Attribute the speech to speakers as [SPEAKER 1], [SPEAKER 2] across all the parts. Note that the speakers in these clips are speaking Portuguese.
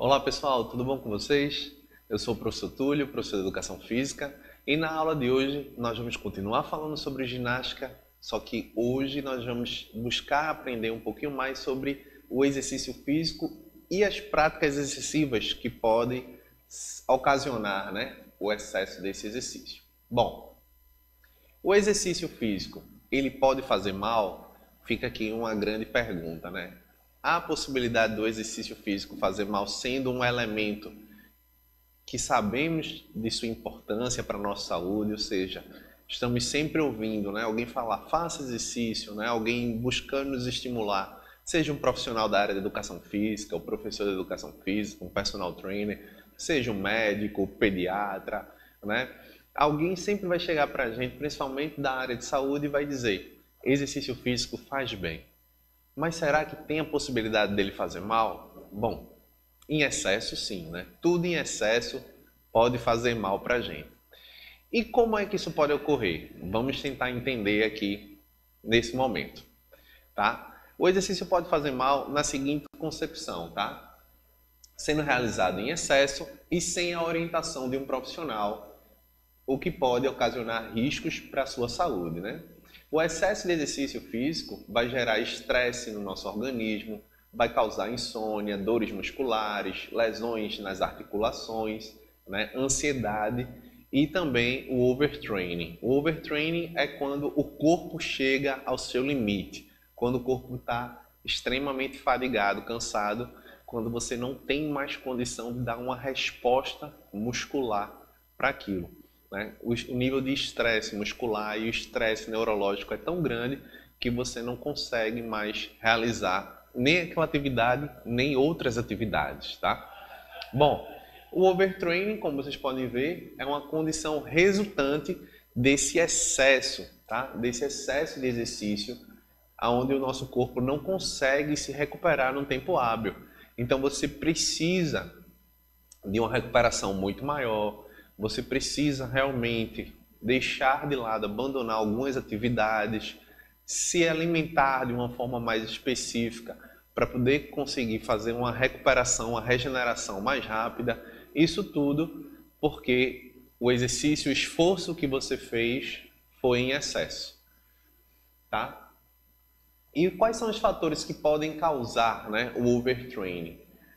[SPEAKER 1] Olá pessoal, tudo bom com vocês? Eu sou o professor Túlio, professor de Educação Física, e na aula de hoje nós vamos continuar falando sobre ginástica, só que hoje nós vamos buscar aprender um pouquinho mais sobre o exercício físico e as práticas excessivas que podem ocasionar, o excesso desse exercício. Bom, o exercício físico, ele pode fazer mal? Fica aqui uma grande pergunta, Há a possibilidade do exercício físico fazer mal sendo um elemento que sabemos de sua importância para a nossa saúde, ou seja, estamos sempre ouvindo, alguém falar, faça exercício, alguém buscando nos estimular, seja um profissional da área de educação física, o professor de educação física, um personal trainer, seja um médico, pediatra, Alguém sempre vai chegar para a gente, principalmente da área de saúde, e vai dizer, exercício físico faz bem. Mas será que tem a possibilidade dele fazer mal? Bom, em excesso sim, Tudo em excesso pode fazer mal para a gente. E como é que isso pode ocorrer? Vamos tentar entender aqui nesse momento, tá? O exercício pode fazer mal na seguinte concepção, tá? Sendo realizado em excesso e sem a orientação de um profissional, o que pode ocasionar riscos para a sua saúde, O excesso de exercício físico vai gerar estresse no nosso organismo, vai causar insônia, dores musculares, lesões nas articulações, ansiedade e também o overtraining. O overtraining é quando o corpo chega ao seu limite, quando o corpo está extremamente fadigado, cansado, quando você não tem mais condição de dar uma resposta muscular para aquilo. O nível de estresse muscular e o estresse neurológico é tão grande que você não consegue mais realizar nem aquela atividade, nem outras atividades, tá? Bom, o overtraining, como vocês podem ver, é uma condição resultante desse excesso, tá? Desse excesso de exercício, onde o nosso corpo não consegue se recuperar num tempo hábil. Então você precisa de uma recuperação muito maior, você precisa realmente deixar de lado, abandonar algumas atividades, se alimentar de uma forma mais específica para poder conseguir fazer uma recuperação, uma regeneração mais rápida. Isso tudo porque o exercício, o esforço que você fez foi em excesso, tá? E quais são os fatores que podem causar, o overtraining?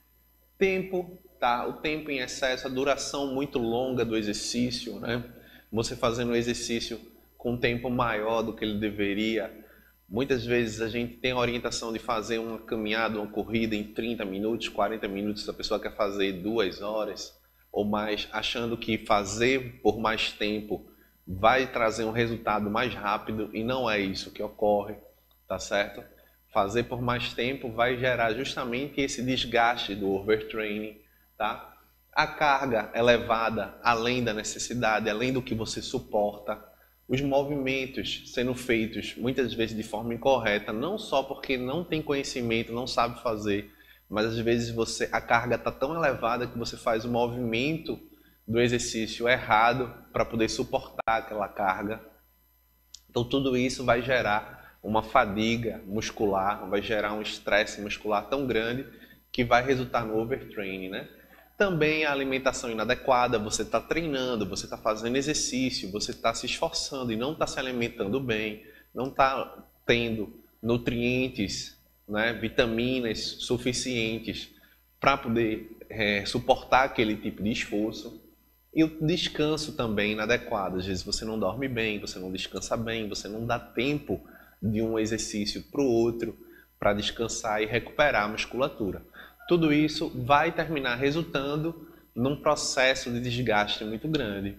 [SPEAKER 1] Tempo, tá? O tempo em excesso, a duração muito longa do exercício, Você fazendo o exercício com um tempo maior do que ele deveria. Muitas vezes a gente tem a orientação de fazer uma caminhada, uma corrida em 30 minutos, 40 minutos, a pessoa quer fazer 2 horas ou mais, achando que fazer por mais tempo vai trazer um resultado mais rápido e não é isso que ocorre, tá certo? Fazer por mais tempo vai gerar justamente esse desgaste do overtraining, tá? A carga elevada além da necessidade, além do que você suporta, os movimentos sendo feitos muitas vezes de forma incorreta, não só porque não tem conhecimento, não sabe fazer, mas às vezes a carga está tão elevada que você faz o movimento do exercício errado para poder suportar aquela carga. Então tudo isso vai gerar uma fadiga muscular, vai gerar um estresse muscular tão grande que vai resultar no overtraining, Também a alimentação inadequada, você está treinando, você está fazendo exercício, você está se esforçando e não está se alimentando bem, não está tendo nutrientes, vitaminas suficientes para poder suportar aquele tipo de esforço. E o descanso também inadequado, às vezes você não dorme bem, você não descansa bem, você não dá tempo de um exercício para o outro para descansar e recuperar a musculatura. Tudo isso vai terminar resultando num processo de desgaste muito grande,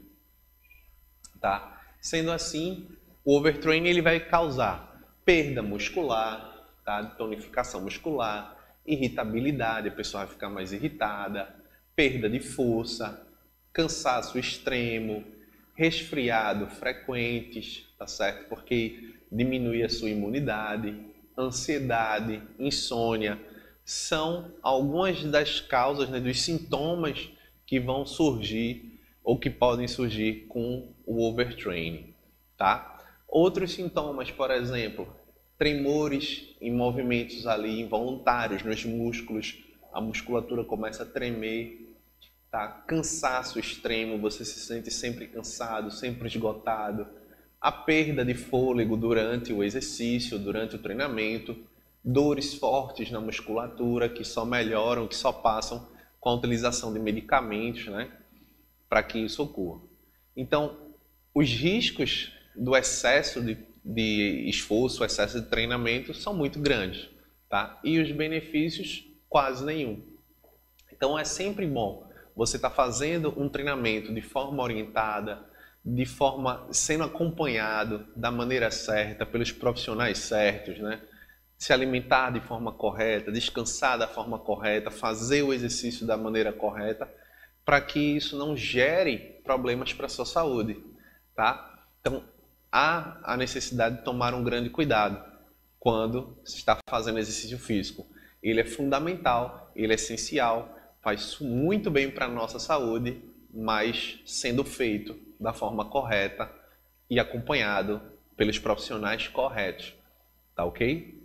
[SPEAKER 1] tá? Sendo assim, o overtraining ele vai causar perda muscular, tá? Tonificação muscular, irritabilidade, a pessoa vai ficar mais irritada, perda de força, cansaço extremo, resfriado frequentes, tá certo? Porque diminui a sua imunidade, ansiedade, insônia, são algumas das causas, dos sintomas que vão surgir ou que podem surgir com o overtraining, tá? Outros sintomas, por exemplo, tremores em movimentos ali involuntários nos músculos, a musculatura começa a tremer, tá? Cansaço extremo, você se sente sempre cansado, sempre esgotado. A perda de fôlego durante o exercício, durante o treinamento, dores fortes na musculatura que só melhoram, que só passam com a utilização de medicamentos, né, para que isso ocorra. Então, os riscos do excesso de esforço, excesso de treinamento são muito grandes, tá? E os benefícios quase nenhum. Então, é sempre bom você estar fazendo um treinamento de forma orientada, de forma sendo acompanhado da maneira certa, pelos profissionais certos, né? Se alimentar de forma correta, descansar da forma correta, fazer o exercício da maneira correta, para que isso não gere problemas para a sua saúde, tá? Então, há a necessidade de tomar um grande cuidado quando se está fazendo exercício físico. Ele é fundamental, ele é essencial, faz muito bem para a nossa saúde, mas sendo feito da forma correta e acompanhado pelos profissionais corretos, tá ok?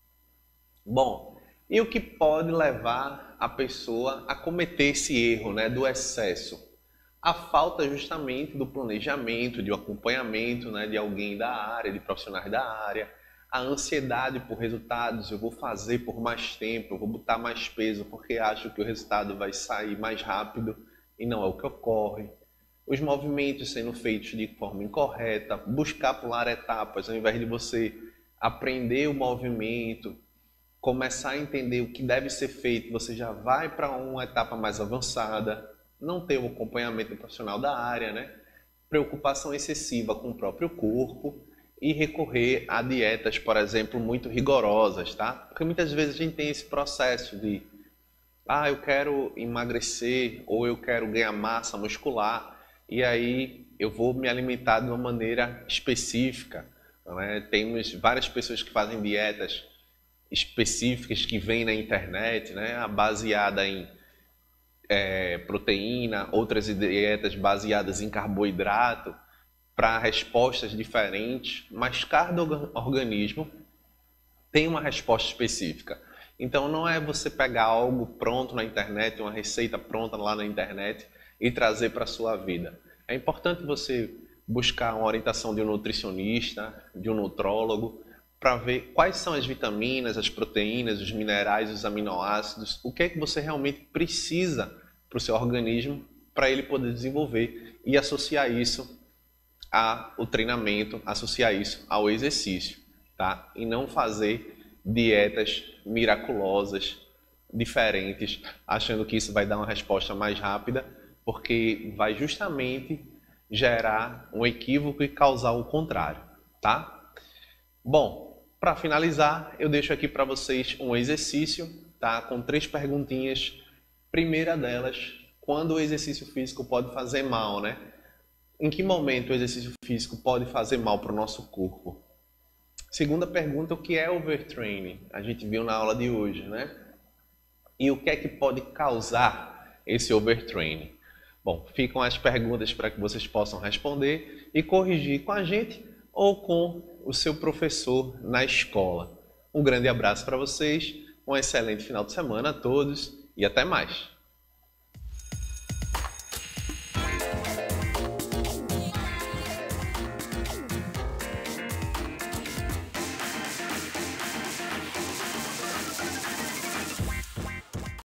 [SPEAKER 1] Bom, e o que pode levar a pessoa a cometer esse erro, né, do excesso? A falta justamente do planejamento, de acompanhamento, né, de alguém da área, de profissionais da área, a ansiedade por resultados, eu vou fazer por mais tempo, eu vou botar mais peso porque acho que o resultado vai sair mais rápido e não é o que ocorre. Os movimentos sendo feitos de forma incorreta, buscar pular etapas ao invés de você aprender o movimento, começar a entender o que deve ser feito, você já vai para uma etapa mais avançada, não ter o acompanhamento profissional da área, né? Preocupação excessiva com o próprio corpo e recorrer a dietas, por exemplo, muito rigorosas, tá? Porque muitas vezes a gente tem esse processo de eu quero emagrecer ou eu quero ganhar massa muscular e aí eu vou me alimentar de uma maneira específica, né? Temos várias pessoas que fazem dietas específicas que vêm na internet, né, baseada em proteína, outras dietas baseadas em carboidrato, para respostas diferentes, mas cada organismo tem uma resposta específica. Então não é você pegar algo pronto na internet, uma receita pronta lá na internet e trazer para a sua vida. É importante você buscar uma orientação de um nutricionista, de um nutrólogo, para ver quais são as vitaminas, as proteínas, os minerais, os aminoácidos, o que é que você realmente precisa para o seu organismo para ele poder desenvolver e associar isso ao treinamento, associar isso ao exercício, tá? E não fazer dietas miraculosas, diferentes, achando que isso vai dar uma resposta mais rápida, porque vai justamente gerar um equívoco e causar o contrário, tá? Bom, para finalizar, eu deixo aqui para vocês um exercício, tá? Com 3 perguntinhas. Primeira delas, quando o exercício físico pode fazer mal, né? Em que momento o exercício físico pode fazer mal para o nosso corpo? Segunda pergunta, o que é overtraining? A gente viu na aula de hoje, né? E o que é que pode causar esse overtraining? Bom, ficam as perguntas para que vocês possam responder e corrigir com a gente ou com o seu professor na escola. Um grande abraço para vocês, um excelente final de semana a todos e até mais!